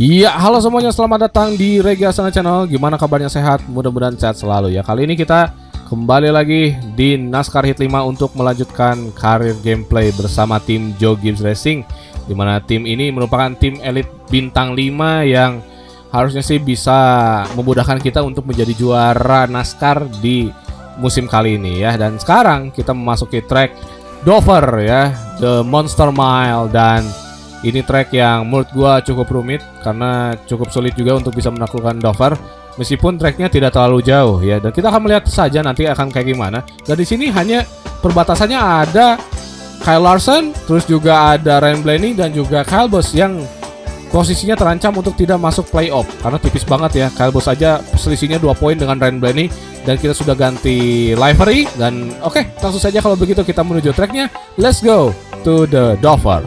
Iya, halo semuanya, selamat datang di Regi Asana Channel. Gimana kabarnya, sehat? Mudah-mudahan sehat selalu ya. Kali ini kita kembali lagi di NASCAR Heat 5 untuk melanjutkan karir gameplay bersama tim Joe Gibbs Racing, dimana tim ini merupakan tim elit bintang 5 yang harusnya sih bisa memudahkan kita untuk menjadi juara NASCAR di musim kali ini ya. Dan sekarang kita memasuki track Dover ya, The Monster Mile, dan ini track yang menurut gua cukup rumit karena cukup sulit juga untuk bisa menaklukkan Dover, meskipun tracknya tidak terlalu jauh ya. Dan kita akan melihat saja nanti akan kayak gimana. Dan di sini hanya perbatasannya ada Kyle Larson, terus juga ada Ryan Blaney dan juga Kyle Busch yang posisinya terancam untuk tidak masuk playoff karena tipis banget ya. Kyle Busch aja selisihnya 2 poin dengan Ryan Blaney, dan kita sudah ganti livery. Dan oke, langsung saja kalau begitu kita menuju tracknya. Let's go to the Dover.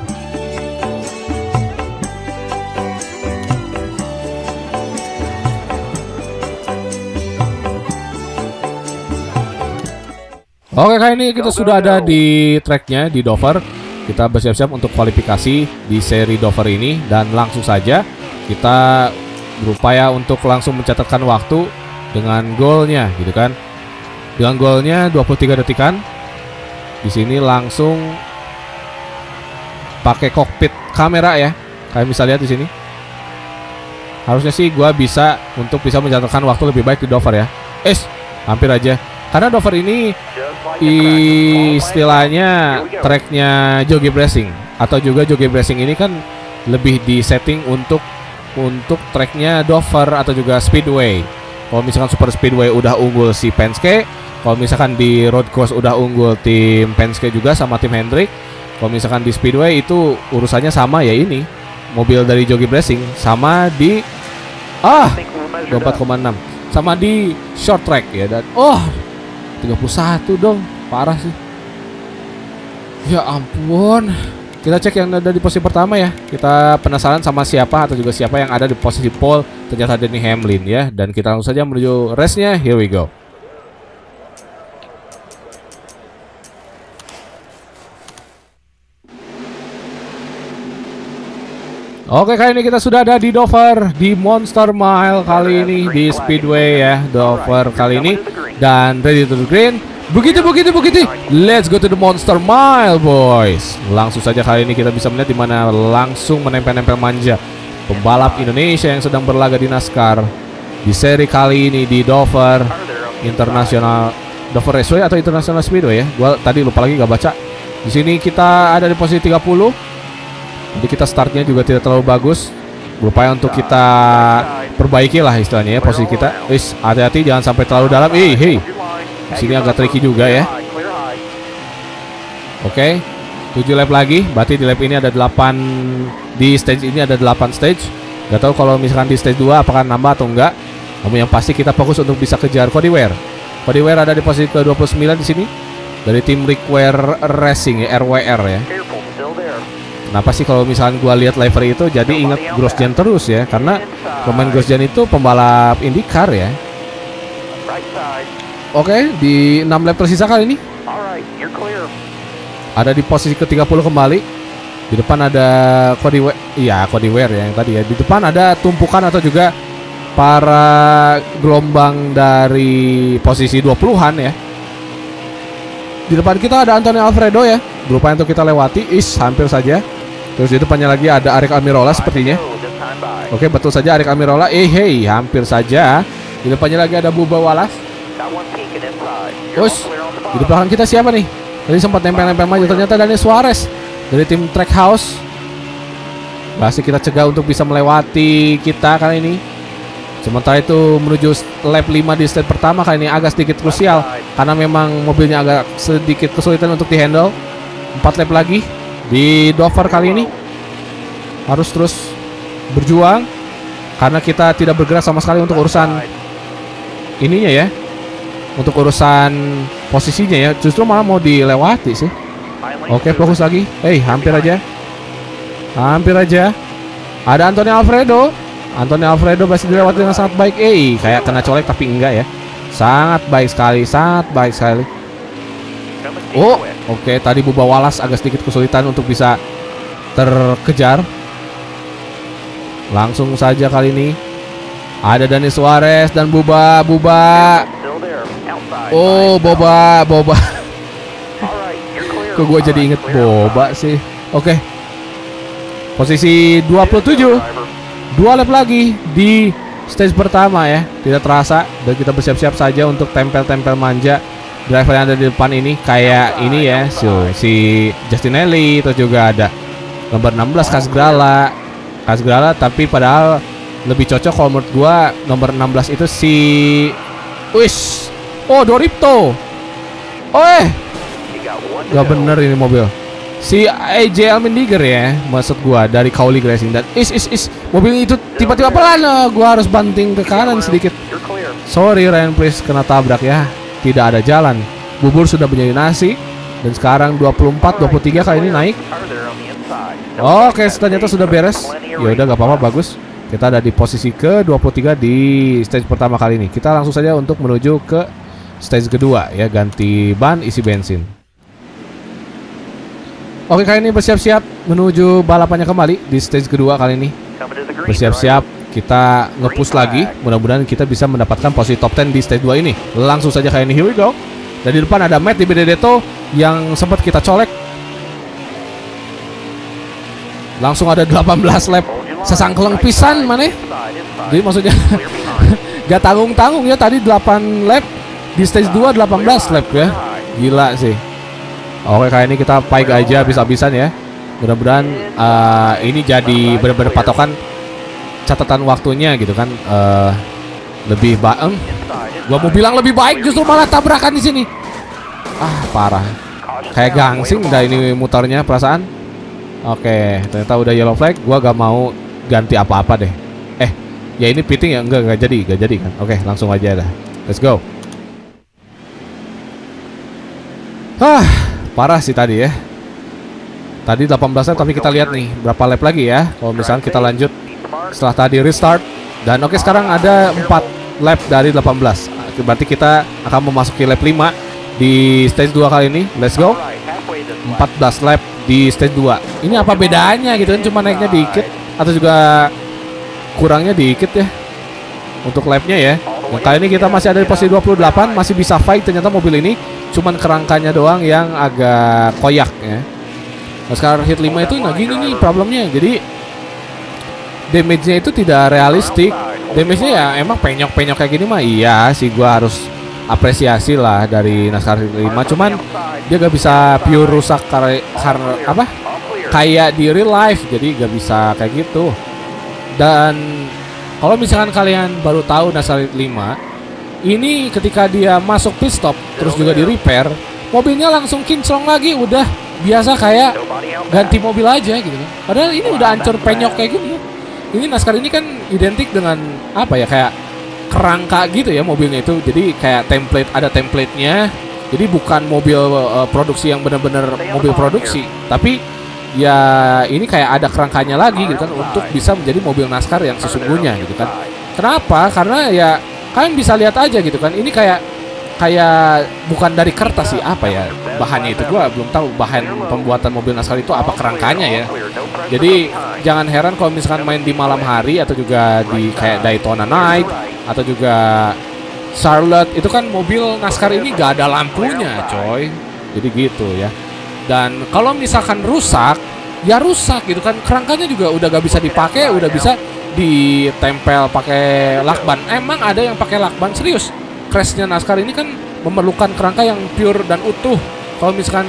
Oke, kali ini kita sudah ada di tracknya di Dover. Kita bersiap-siap untuk kualifikasi di seri Dover ini, dan langsung saja kita berupaya untuk langsung mencatatkan waktu dengan golnya gitu kan. Dengan golnya 23 detikan. Di sini langsung pakai cockpit kamera ya. Kalian bisa lihat di sini. Harusnya sih gua bisa untuk bisa mencatatkan waktu lebih baik di Dover ya. Hampir aja. Karena Dover ini istilahnya tracknya Joe Gibbs Racing, atau juga Joe Gibbs Racing ini kan lebih di setting untuk tracknya Dover atau juga Speedway. Kalau misalkan Super Speedway udah unggul si Penske, kalau misalkan di Road Course udah unggul tim Penske juga sama tim Hendrick. Kalau misalkan di Speedway itu urusannya sama ya, ini mobil dari Joe Gibbs Racing sama di 24,6 sama di short track ya. Dan 31 dong, parah sih. Ya ampun. Kita cek yang ada di posisi pertama ya. Kita penasaran sama siapa atau juga siapa yang ada di posisi pole. Ternyata Denny Hamlin ya. Dan kita langsung saja menuju race-nya. Here we go. Oke, kali ini kita sudah ada di Dover, di Monster Mile kali ini, di Speedway ya, Dover kali ini. Dan ready to the green. Begitu. Let's go to the Monster Mile, boys. Langsung saja kali ini kita bisa melihat dimana langsung menempel-nempel manja pembalap Indonesia yang sedang berlaga di NASCAR di seri kali ini di Dover International, Dover Raceway atau International Speedway ya. Gua tadi lupa lagi gak baca. Di sini kita ada di posisi 30. Jadi kita startnya juga tidak terlalu bagus. Berupaya untuk kita perbaiki lah istilahnya ya posisi kita. Hati-hati jangan sampai terlalu dalam. Di sini agak tricky juga ya. Oke, 7 lap lagi. Berarti di lap ini ada 8. Di stage ini ada 8 stage. Gak tahu kalau misalkan di stage 2 apakah nambah atau enggak. Namun yang pasti kita fokus untuk bisa kejar Cody Ware. Cody Ware ada di posisi ke-29 di sini dari tim Rickware Racing ya, RWR ya. Kenapa sih kalau misalnya gua lihat livery itu jadi ingat Grosjean terus ya, karena pemain Grosjean itu pembalap IndyCar ya. Oke, di 6 lap tersisa kali ini ada di posisi ke-30 kembali. Di depan ada Cody Ware ya, yang tadi ya. Di depan ada tumpukan atau juga para gelombang dari posisi 20-an ya. Di depan kita ada Antonio Alfredo ya, berupaya untuk kita lewati. Hampir saja. Terus di depannya lagi ada Aric Almirola sepertinya. Oke, betul saja Aric Almirola. Hampir saja. Di depannya lagi ada Bubba Wallace. Terus di depan kita siapa nih? Tadi sempat nempel-nempel maju, ternyata Daniel Suarez dari tim Trackhouse. Pasti kita cegah untuk bisa melewati kita kali ini. Sementara itu menuju lap 5 di stage pertama kali ini agak sedikit krusial karena memang mobilnya agak sedikit kesulitan untuk dihandle. 4 lap lagi di Dover kali ini. Harus terus berjuang karena kita tidak bergerak sama sekali untuk urusan ininya ya. Untuk urusan posisinya ya, justru malah mau dilewati sih. Oke, fokus lagi. Hampir aja. Ada Antonio Alfredo masih dilewati dengan sangat baik. Kayak kena colek tapi enggak ya. Sangat baik sekali. Oke, tadi Bubba Wallace agak sedikit kesulitan untuk bisa terkejar. Langsung saja kali ini ada Dani Suarez dan Buba. Oh, Boba. Kok gue jadi inget Boba sih. Oke. Posisi 27. 2 lap lagi di stage pertama ya. Tidak terasa. Dan kita bersiap-siap saja untuk tempel-tempel manja driver yang ada di depan ini. Kayak ini ya, si Justinelli. Terus juga ada nomor 16 Kasgrala. Tapi padahal lebih cocok kalau menurut gua nomor 16 itu si Doripto. Gak bener ini mobil. Si AJ Allmendinger ya, maksud gua dari Kaulig Racing. Dan mobil itu tiba-tiba pelan. Gua harus banting ke kanan sedikit. Sorry Ryan Preece, kena tabrak ya. Tidak ada jalan. Bubur sudah menjadi nasi. Dan sekarang 24-23 kali ini naik. Oke, ternyata sudah beres. Ya udah gak apa-apa, bagus. Kita ada di posisi ke-23 di stage pertama kali ini. Kita langsung saja untuk menuju ke stage kedua ya, ganti ban, isi bensin. Oke, kali ini bersiap-siap menuju balapannya kembali di stage kedua kali ini. Bersiap-siap kita nge-push lagi. Mudah-mudahan kita bisa mendapatkan posisi top 10 di stage 2 ini. Langsung saja kali ini, here we go. Dan di depan ada Matt Di Benedetto yang sempat kita colek. Langsung ada 18 lap. Sesangkeleng pisan mana? Jadi maksudnya gak tanggung-tanggung ya, tadi 8 lap di stage 2 18 lap ya. Gila sih. Oke, kali ini kita paik aja habis-habisan ya. Mudah-mudahan ini jadi benar-benar patokan catatan waktunya gitu kan. Lebih baik. Gua mau bilang lebih baik, justru malah tabrakan di sini. Parah. Kayak gangsing dah ini motornya perasaan. Oke, ternyata udah yellow flag. Gua gak mau ganti apa-apa deh. Ya ini pitting ya, enggak jadi kan. Oke, langsung aja dah. Let's go. Parah sih tadi ya. Tadi 18 lap, tapi kita lihat nih berapa lap lagi ya. Kalau misalnya kita lanjut setelah tadi restart. Dan oke, sekarang ada 4 lap dari 18. Berarti kita akan memasuki lap 5 di stage 2 kali ini. Let's go. 14 lap di stage 2. Ini apa bedanya gitu kan, cuma naiknya dikit atau juga kurangnya dikit ya untuk lapnya ya. Nah, kali ini kita masih ada di posisi 28, masih bisa fight. Ternyata mobil ini cuman kerangkanya doang yang agak koyak ya. Nah, sekarang hit 5 itu gini nih problemnya. Jadi damage-nya itu tidak realistik. Damage-nya ya emang penyok-penyok kayak gini mah iya sih, gua harus apresiasi lah dari NASCAR Hit 5. Cuman dia gak bisa pure rusak kayak di real life. Jadi gak bisa kayak gitu. Dan kalau misalkan kalian baru tahu NASCAR Hit 5, ini ketika dia masuk pit stop terus juga di repair, mobilnya langsung kinclong lagi. Udah biasa kayak ganti mobil aja gitu kan. Padahal ini udah hancur penyok kayak gini. Ini NASCAR ini kan identik dengan apa ya, kayak kerangka gitu ya mobilnya itu. Jadi kayak ada template-nya. Jadi bukan mobil produksi yang benar-benar mobil produksi, tapi ya ini kayak ada kerangkanya lagi gitu kan, untuk bisa menjadi mobil NASCAR yang sesungguhnya gitu kan. Kenapa? Karena ya kalian bisa lihat aja gitu kan. Ini kayak bukan dari kertas sih, apa ya bahannya itu, gua belum tahu bahan pembuatan mobil NASCAR itu apa kerangkanya ya. Jadi jangan heran kalau misalkan main di malam hari atau juga di kayak Daytona Night atau juga Charlotte, itu kan mobil NASCAR ini gak ada lampunya coy. Jadi gitu ya. Dan kalau misalkan rusak, ya rusak gitu kan. Kerangkanya juga udah gak bisa dipakai, udah bisa ditempel pakai lakban. Emang ada yang pakai lakban serius. Crashnya NASCAR ini kan memerlukan kerangka yang pure dan utuh. Kalau misalkan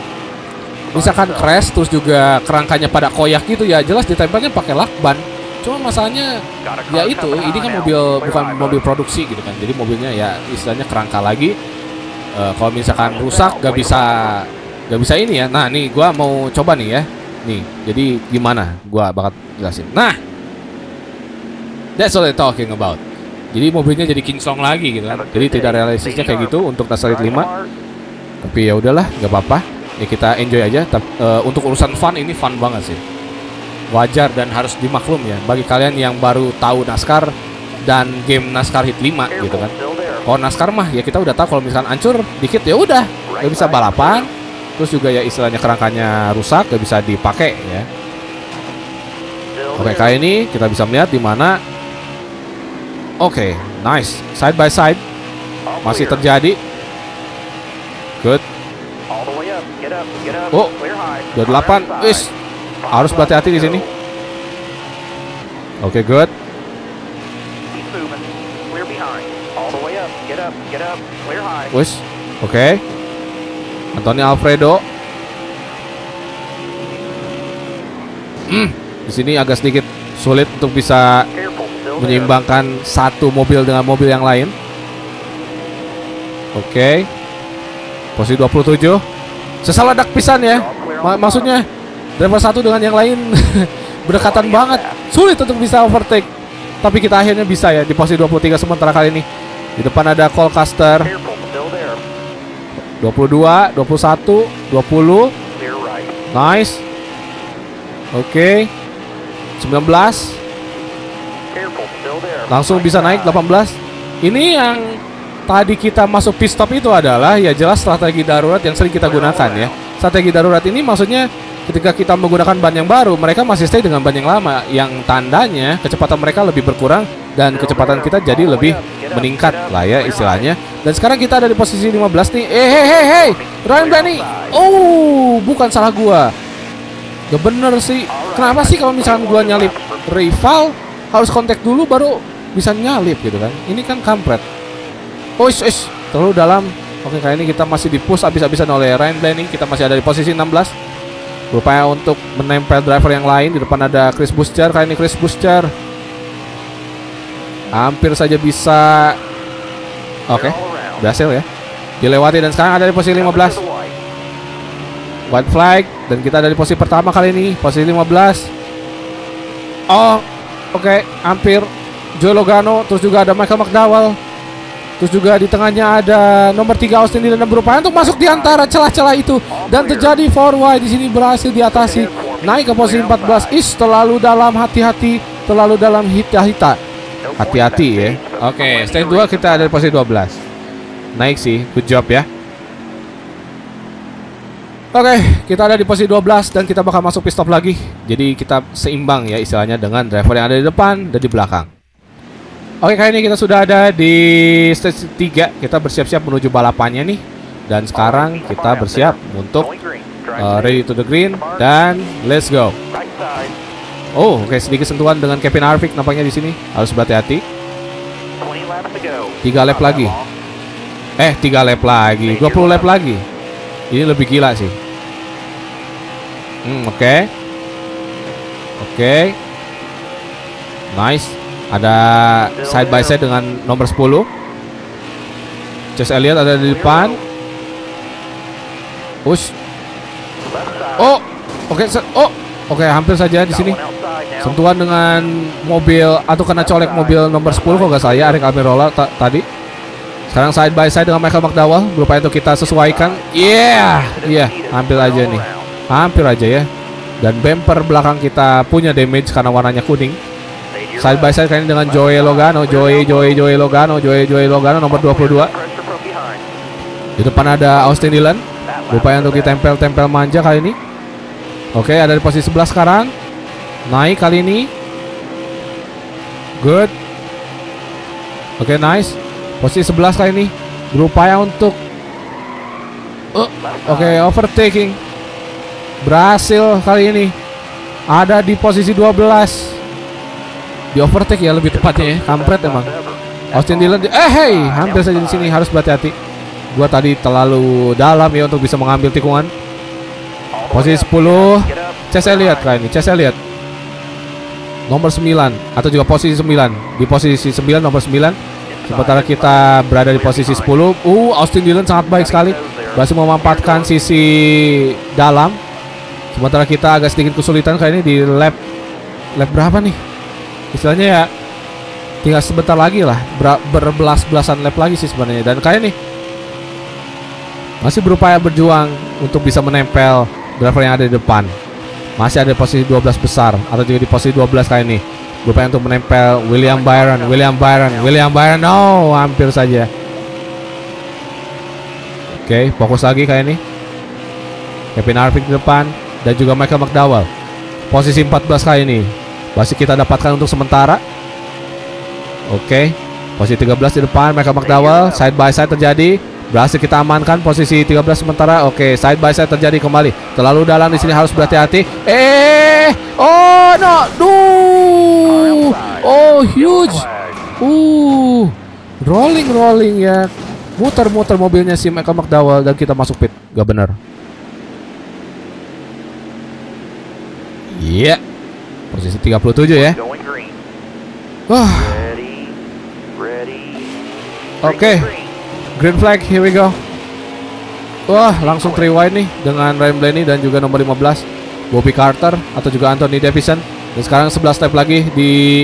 crash terus juga kerangkanya pada koyak gitu, ya jelas ditempelnya pakai lakban. Cuma masalahnya ya itu, ini kan bukan mobil produksi gitu kan. Jadi mobilnya ya istilahnya kerangka lagi. Kalau misalkan rusak gak bisa ini ya. Nah nih gua mau coba nih ya. Nih jadi gimana gua bakal jelasin. Nah, that's what I'm talking about. Jadi mobilnya jadi kinclong lagi gitu kan. Jadi tidak realistisnya kayak gitu untuk NASCAR 5. Tapi ya udahlah, nggak apa-apa. Ya kita enjoy aja. Untuk urusan fun, ini fun banget sih. Wajar dan harus dimaklum ya bagi kalian yang baru tahu NASCAR dan game NASCAR Hit 5 gitu kan. Kalau NASCAR mah ya kita udah tahu kalau misalkan hancur dikit ya udah nggak bisa balapan. Terus juga ya istilahnya kerangkanya rusak, nggak bisa dipakai ya. Oke, kali ini kita bisa melihat di mana. Oke, nice. Side by side masih terjadi. Good. Oh, 28. Wis, harus berhati-hati di sini. Oke, good. Wis, oke. Anthony Alfredo. Di sini agak sedikit sulit untuk bisa menyeimbangkan satu mobil dengan mobil yang lain. Oke. Posisi 27. Sesaladak pisan ya. Maksudnya driver satu dengan yang lain berdekatan banget. Sulit untuk bisa overtake. Tapi kita akhirnya bisa ya di posisi 23 sementara kali ini. Di depan ada Cole Custer. 22, 21, 20. Nice. Oke. 19. Langsung bisa naik 18. Ini yang tadi kita masuk pit stop itu adalah ya jelas strategi darurat yang sering kita gunakan ya. Strategi darurat ini maksudnya ketika kita menggunakan ban yang baru, mereka masih stay dengan ban yang lama, yang tandanya kecepatan mereka lebih berkurang dan kecepatan kita jadi lebih meningkat lah ya istilahnya. Dan sekarang kita ada di posisi 15 nih. Hey, Ryan Blaney. Oh, bukan salah gua. Gak bener sih. Kenapa sih kalau misalkan gua nyalip rival harus kontak dulu baru bisa nyalip gitu kan? Ini kan kampret. Oh, terlalu dalam. Oke, kali ini kita masih di push abis-abisan oleh Ryan Blaney. Kita masih ada di posisi 16. Berupaya untuk menempel driver yang lain. Di depan ada Chris Buescher. Kali ini Chris Buescher hampir saja bisa. Oke, berhasil ya dilewati dan sekarang ada di posisi 15. White flag dan kita ada di posisi pertama kali ini, posisi 15. Oh, oke, hampir Joey Logano, terus juga ada Michael McDowell. Terus juga di tengahnya ada nomor 3 Austin Dillon yang berupaya untuk masuk di antara celah-celah itu dan terjadi forward di sini berhasil diatasi. Naik ke posisi 14. Terlalu dalam, hati-hati, terlalu dalam, hita-hita. Hati-hati ya. Oke, stage 2 kita ada di posisi 12. Naik sih, good job ya. Oke, kita ada di posisi 12 dan kita bakal masuk pit stop lagi. Jadi kita seimbang ya istilahnya dengan driver yang ada di depan dan di belakang. Oke, kali ini kita sudah ada di stage 3. Kita bersiap-siap menuju balapannya nih. Dan sekarang kita bersiap untuk ready to the green dan let's go. Oh, oke, sedikit sentuhan dengan Kevin Harvick nampaknya di sini. Harus berhati-hati. 3 lap lagi. 3 lap lagi. 20 lap lagi. Ini lebih gila sih. Oke. Nice. Ada side by side dengan nomor 10. Chase Elliott ada di depan. Push. Oh, oke. Oke, hampir saja di sini. Sentuhan dengan mobil atau kena colek mobil nomor 10 kok nggak salah ya, Aric Almirola tadi. Sekarang side by side dengan Michael McDowell. Berupaya untuk kita sesuaikan. Iya, hampir aja nih. Hampir aja ya. Dan bumper belakang kita punya damage karena warnanya kuning. Side by side kali ini dengan Joey Logano. Joey Logano nomor 22. Di depan ada Austin Dillon. Berupaya untuk ditempel-tempel manja kali ini. Oke, ada di posisi 11 sekarang. Naik kali ini. Good. Oke, nice. Posisi 11 kali ini. Berupaya untuk overtaking. Berhasil kali ini. Ada di posisi 12. Di overtake ya lebih tepatnya ya. Kampret emang. Austin Dillon hampir saja di sini, harus berhati-hati. Gua tadi terlalu dalam ya untuk bisa mengambil tikungan. Posisi 10 Chase Elliott kali ini. Chase Elliott nomor 9 atau juga posisi 9. Di posisi 9 nomor 9. Sementara kita berada di posisi 10. Austin Dillon sangat baik sekali, berhasil memanfaatkan sisi dalam. Sementara kita agak sedikit kesulitan kali ini di lap berapa nih? Istilahnya ya tinggal sebentar lagi lah, berbelas-belasan lap lagi sih sebenarnya. Dan kali ini masih berupaya berjuang untuk bisa menempel driver yang ada di depan. Masih ada di posisi 12 besar atau juga di posisi 12 kali ini. Berupaya untuk menempel William Byron. No, hampir saja. Oke, fokus lagi kali ini. Kevin Harvick di depan dan juga Michael McDowell. Posisi 14 kali ini. masih kita dapatkan untuk sementara. Oke, posisi 13 di depan Michael McDowell. Side by side terjadi, berhasil kita amankan posisi 13 sementara. Oke, side by side terjadi kembali. Terlalu dalam di sini, harus berhati-hati. Oh no, duh, oh huge. Rolling ya. Muter-muter mobilnya si Michael McDowell dan kita masuk pit. Gak bener. Iya. Posisi 37 ya. Wah. Oke. Green flag, here we go. Wah, langsung 3 wide nih dengan Ryan Blaney dan juga nomor 15 Bobby Carter atau juga Anthony Davidson. Dan sekarang 11 lap lagi di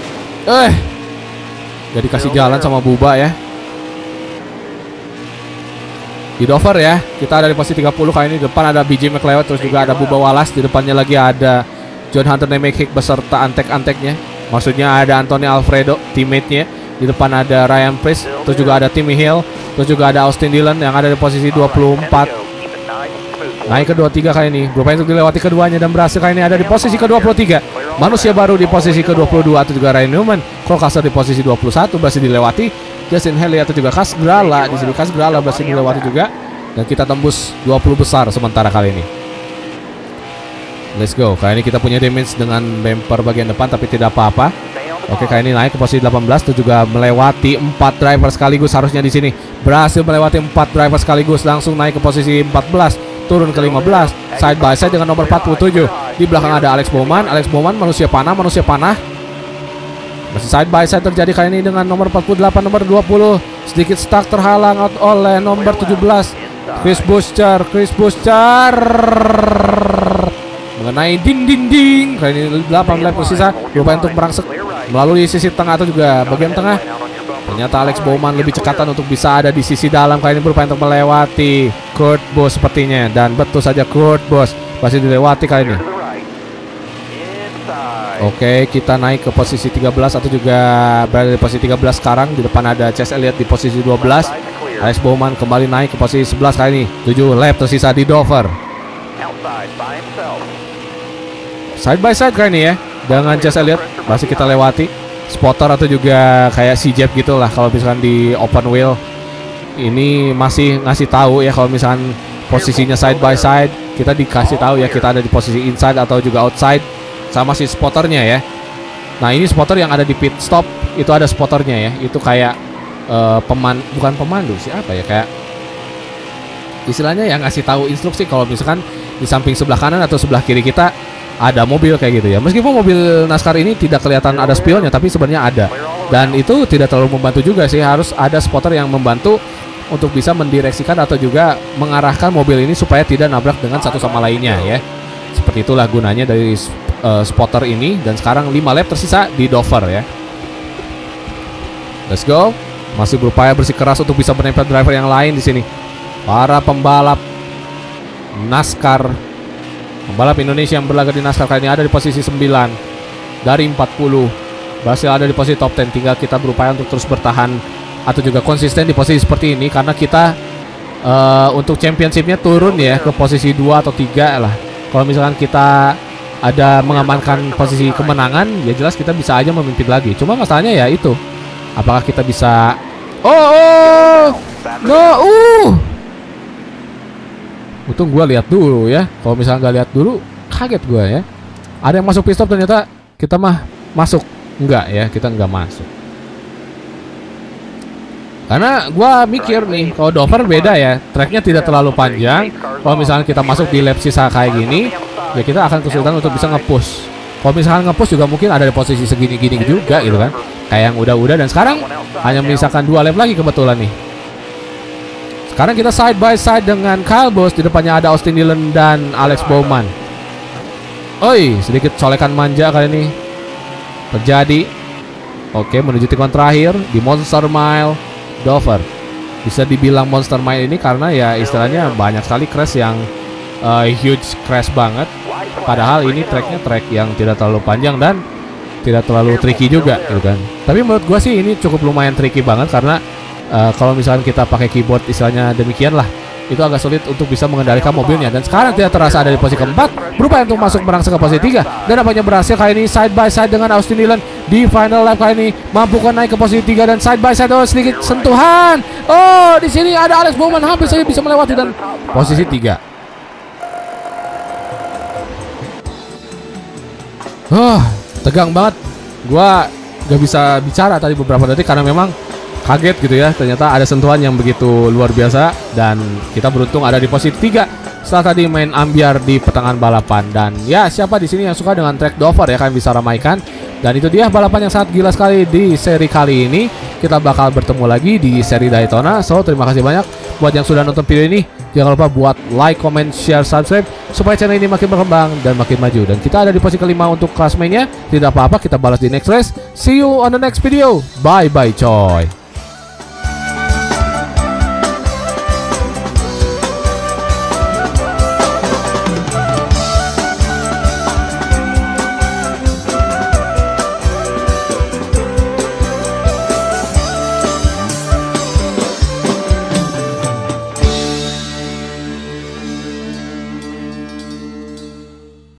gak dikasih jalan sama Buba ya. Di Dover ya, kita ada di posisi 30 kali ini. Di depan ada BJ McLeod, terus juga ada Bubba Wallace. Di depannya lagi ada John Hunter Nemechek beserta antek-anteknya. Maksudnya ada Anthony Alfredo, teammate-nya. Di depan ada Ryan Preece, terus juga ada Timmy Hill, terus juga ada Austin Dillon yang ada di posisi 24. Naik ke 23 kali ini, berupaya untuk dilewati keduanya dan berhasil kali ini ada di posisi ke-23. Manusia baru di posisi ke-22 atau juga Ryan Newman. Cole Custer di posisi 21 berhasil dilewati. Justin Haley atau juga Kas Grala di sini, Kas Grala berhasil dilewati juga dan kita tembus 20 besar sementara kali ini. Let's go. Kali ini kita punya damage dengan bumper bagian depan tapi tidak apa-apa. Oke, kali ini naik ke posisi 18 itu juga melewati 4 driver sekaligus harusnya di sini. Berhasil melewati 4 driver sekaligus, langsung naik ke posisi 14, turun ke 15, side by side dengan nomor 47. Di belakang ada Alex Bowman. Alex Bowman manusia panah. Masih side by side terjadi kali ini dengan nomor 48, nomor 20. Sedikit stuck terhalang out oleh nomor 17. Chris Buescher mengenai dinding. Kali ini 8 lap tersisa, berupaya untuk merangsek melalui sisi tengah atau juga bagian tengah. Ternyata Alex Bowman lebih cekatan untuk bisa ada di sisi dalam. Kali ini berupaya untuk melewati Kurt Busch sepertinya. Dan betul saja Kurt Busch masih dilewati kali ini. Oke, kita naik ke posisi 13 atau juga berada di posisi 13 sekarang. Di depan ada Chase Elliott di posisi 12. Alex Bowman kembali naik ke posisi 11 kali ini. 7 lap tersisa di Dover. Side by side kali ini ya, dengan Chase Elliott masih kita lewati. Spotter atau juga kayak C-Jab gitu lah kalau misalkan di open wheel. Ini masih ngasih tahu ya kalau misalkan posisinya side by side, kita dikasih tahu ya kita ada di posisi inside atau juga outside sama si spotternya ya. Nah, ini spotter yang ada di pit stop itu ada spotternya ya. Itu kayak bukan pemandu sih, apa ya, kayak istilahnya yang ngasih tahu instruksi kalau misalkan di samping sebelah kanan atau sebelah kiri kita ada mobil kayak gitu ya. Meskipun mobil NASCAR ini tidak kelihatan ada spionnya, tapi sebenarnya ada. Dan itu tidak terlalu membantu juga sih. Harus ada spotter yang membantu untuk bisa mendireksikan atau juga mengarahkan mobil ini supaya tidak nabrak dengan satu sama lainnya ya. Seperti itulah gunanya dari spotter ini. Dan sekarang 5 lap tersisa di Dover ya. Let's go. Masih berupaya bersikeras untuk bisa menempel driver yang lain di sini. Para pembalap NASCAR, pembalap Indonesia yang berlaga di NASCAR kali ini ada di posisi 9 dari 40. Berhasil ada di posisi top 10. Tinggal kita berupaya untuk terus bertahan atau juga konsisten di posisi seperti ini. Karena kita untuk championshipnya turun ya ke posisi 2 atau 3 lah. Kalau misalkan kita ada mengamankan posisi kemenangan, ya jelas kita bisa aja memimpin lagi. Cuma masalahnya ya itu, apakah kita bisa untung gue lihat dulu ya. Kalau misalnya nggak lihat dulu, kaget gue ya. Ada yang masuk pit stop, ternyata kita mah masuk. Enggak ya, kita nggak masuk. Karena gue mikir nih, kalau Dover beda ya, tracknya tidak terlalu panjang. Kalau misalnya kita masuk di lap sisa kayak gini, ya kita akan kesulitan untuk bisa nge-push. Kalau misalkan nge-push juga mungkin ada di posisi segini-gini juga gitu kan, kayak yang udah-udah. Dan sekarang hanya menyisakan 2 lap lagi kebetulan nih. Sekarang kita side by side dengan Kyle Busch. Di depannya ada Austin Dillon dan Alex Bowman. Oi, sedikit colekan manja kali ini terjadi. Oke, menuju tikungan terakhir di Monster Mile Dover. Bisa dibilang Monster Mile ini karena ya istilahnya banyak sekali crash yang huge crash banget. Padahal ini tracknya track yang tidak terlalu panjang dan tidak terlalu tricky juga gitu kan. Tapi menurut gua sih ini cukup lumayan tricky banget karena kalau misalkan kita pakai keyboard istilahnya demikian lah, itu agak sulit untuk bisa mengendalikan mobilnya. Dan sekarang tidak terasa ada di posisi keempat, berupaya untuk masuk merangsek ke posisi 3. Dan apanya berhasil kali ini side by side dengan Austin Dillon di final lap kali ini, mampukah naik ke posisi 3 dan side by side. Oh, sedikit sentuhan. Oh, di sini ada Alex Bowman hampir saja bisa melewati dan posisi 3. Tegang banget. Gua gak bisa bicara tadi beberapa detik karena memang kaget gitu ya. Ternyata ada sentuhan yang begitu luar biasa dan kita beruntung ada di posisi 3 setelah tadi main ambiar di pertengahan balapan. Dan ya, siapa di sini yang suka dengan track dover ya, kalian bisa ramaikan. Dan itu dia balapan yang sangat gila sekali di seri kali ini. Kita bakal bertemu lagi di seri Daytona. So, terima kasih banyak buat yang sudah nonton video ini. Jangan lupa buat like, comment, share, subscribe supaya channel ini makin berkembang dan makin maju. Dan kita ada di posisi kelima untuk klasmennya. Tidak apa-apa, kita balas di next race. See you on the next video. Bye-bye coy.